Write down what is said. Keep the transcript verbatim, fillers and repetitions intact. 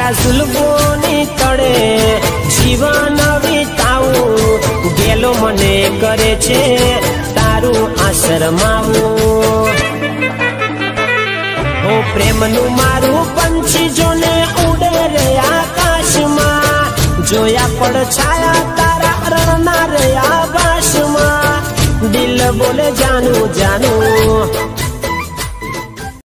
तारा जुल्फोनी तड़े जीवन वीतावू गेलो मने करे छे तारू आश्रमावू ओ प्रेमनु मारू पंछी जोने उड़े रे आकाश में जोया पड़ छाया तारा रणना रे आकाश में दिल बोले जानू जानू